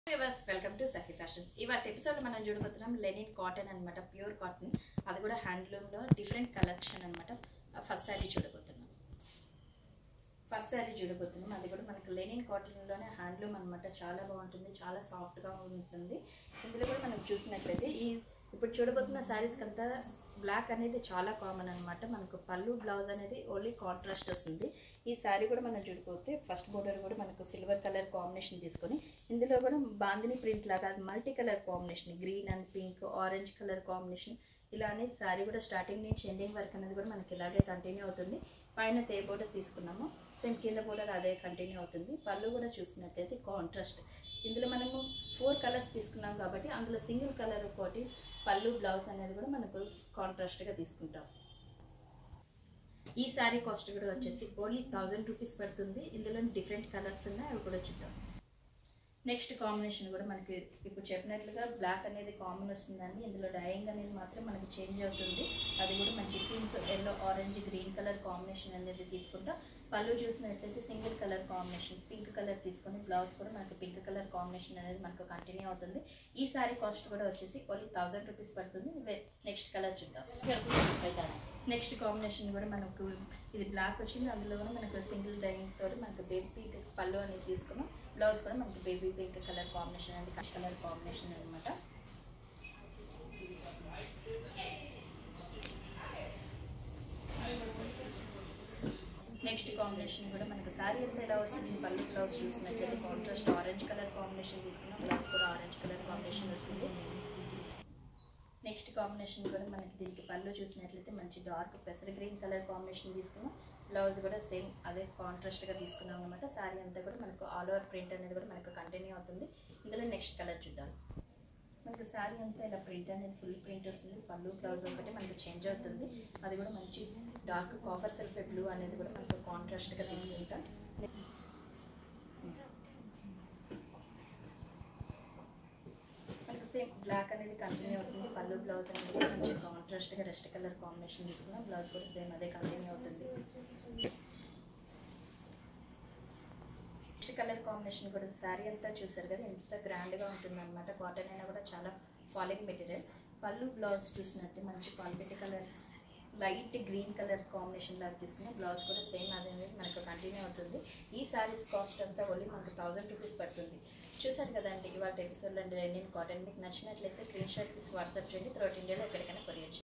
Viewers welcome to Sakhi fashions. ఇవాళ ఎపిసోడ్లో మనం చూడబోతున్నాం లెనిన్ కాటన్ అనమాట, ప్యూర్ కాటన్. అది కూడా హ్యాండ్లూమ్లో డిఫరెంట్ కలెక్షన్ అనమాట. ఫస్ట్ శారీ చూడబోతున్నాం. అది కూడా మనకు లెనిన్ కాటన్లోనే హ్యాండ్లూమ్ అనమాట. చాలా బాగుంటుంది, చాలా సాఫ్ట్గా ఉంటుంది. ఇందులో కూడా మనం చూసినట్లయితే ఇప్పుడు చూడబోతున్న శారీస్కి అంతా బ్లాక్ అనేది చాలా కామన్ అనమాట. మనకు పళ్ళు బ్లౌజ్ అనేది ఓన్లీ కాంట్రాస్ట్ వస్తుంది. ఈ శారీ కూడా మనం చూడకపోతే ఫస్ట్ బోర్డర్ కూడా మనకు సిల్వర్ కలర్ కాంబినేషన్ తీసుకొని ఇందులో కూడా బాందిని ప్రింట్ లాగా multi colour combination, green and pink, orange colour combination ఇలా అనేది శారీ కూడా స్టార్టింగ్ నుంచి ఎండింగ్ వరకు అనేది కూడా మనకి ఇలాగే కంటిన్యూ అవుతుంది. పైన తే బోర్డర్ తీసుకున్నాము, సేమ్ కింద బోర్డర్ అదే కంటిన్యూ అవుతుంది. పళ్ళు కూడా చూసినట్లయితే కాంట్రాస్ట్. ఇందులో మనము 4 కలర్స్ తీసుకున్నాం కాబట్టి అందులో సింగిల్ కలర్ ఒకటి పళ్ళు బ్లౌజ్ అనేది కూడా మనకు కాంట్రాస్ట్గా తీసుకుంటాం. ఈ శారీ కాస్ట్ కూడా వచ్చేసి ఓన్లీ 1000 రూపీస్ పడుతుంది. ఇందులో డిఫరెంట్ కలర్స్ ఉన్నాయి, అవి కూడా చూద్దాం. నెక్స్ట్ కాంబినేషన్ కూడా మనకి ఇప్పుడు చెప్పినట్లుగా బ్లాక్ అనేది కామన్ వస్తుందండి. ఇందులో డైయింగ్ అనేది మాత్రం మనకి చేంజ్ అవుతుంది. అది కూడా మంచి pink, yellow, orange, green colour combination అనేది తీసుకుంటాం. పళ్ళు చూసినట్లయితే single colour combination pink colour తీసుకొని బ్లౌజ్ కూడా మనకి పింక్ కలర్ కాంబినేషన్ అనేది మనకు కంటిన్యూ అవుతుంది. ఈ శారీ కాస్ట్ కూడా వచ్చేసి ఓన్లీ 1000 రూపీస్ పడుతుంది. నెక్స్ట్ కలర్ చూద్దాం. నెక్స్ట్ కాంబినేషన్ కూడా మనకు ఇది బ్లాక్ వచ్చింది. అందులో కూడా మనకు సింగిల్ డైయింగ్ తోటి మనకు బేబీ పింక్ పళ్ళు అనేది తీసుకున్నాం. బ్లౌజ్ కూడా మనకి బేబీ పింక్ కలర్ కాంబినేషన్ అనేది కలర్ కాంబినేషన్ అనమాట. నెక్స్ట్ కాంబినేషన్ కూడా మనకు శారీ అంతా ఎలా వస్తుంది, పళ్ళు బ్లౌజ్ చూసినట్లయితే కాంట్రాస్ట్ ఆరెంజ్ కలర్ కాంబినేషన్ తీసుకున్నాం. బ్లౌజ్ కూడా ఆరెంజ్ కలర్ కాంబినేషన్ వస్తుంది. నెక్స్ట్ కాంబినేషన్ కూడా మనకి దీనికి పళ్ళు చూసినట్లయితే మంచి డార్క్ పెసర్ గ్రీన్ కలర్ కాంబినేషన్ తీసుకున్నాం. బ్లౌజ్ కూడా సేమ్ అదే కాంట్రాస్ట్గా తీసుకున్నాం అనమాట. శారీ అంతా కూడా మనకు ఆల్ ఓవర్ ప్రింట్ అనేది కూడా మనకు కంటిన్యూ అవుతుంది. ఇందులో నెక్స్ట్ కలర్ చూద్దాం. మనకు శారీ అంతా ఇలా ప్రింట్ అనేది ఫుల్ ప్రింట్ వస్తుంది. పళ్ళు బ్లౌజ్ ఒకటి మనకు చేంజ్ అవుతుంది. అది కూడా మంచి డార్క్ కాపర్ సల్ఫేట్ బ్లూ అనేది కూడా మనకు కాంట్రాస్ట్గా తీసుకుంటాం. మనకు సేమ్ బ్లాక్ అనేది కంటిన్యూ అవుతుంది. పళ్ళు బ్లౌజ్ అనేది కూడా మంచి కాంట్రాస్ట్గా రెస్ట్ కలర్ కాంబినేషన్ తీసుకున్నాం. బ్లౌజ్ కూడా సేమ్ అదే కంటిన్యూ అవుతుంది. నెక్స్ట్ కలర్ కాంబినేషన్ కూడా శారీ అంతా చూసారు కదా, ఎంత గ్రాండ్గా ఉంటుంది అనమాట. కాటన్ అయినా కూడా చాలా ఫాలింగ్ మెటీరియల్. పళ్ళు బ్లౌజ్ చూసినట్టు మంచి quality colour light green colour combination లాగా తీసుకున్నాం. బ్లౌజ్ కూడా సేమ్ అదే మనకు కంటిన్యూ అవుతుంది. ఈ శారీస్ కాస్ట్ అంతా ఓన్లీ మనకు 1000 రూపీస్ పడుతుంది. చూసారు కదండి ఇవాళ ఎపిసోడ్లో లెనిన్ కాటన్. మీకు నచ్చినట్లయితే స్క్రీన్ షాట్ తీసి వాట్సాప్ చేయండి. త్రూఅవుట్ ఇండియాలో ఎక్కడికైనా కొరియర్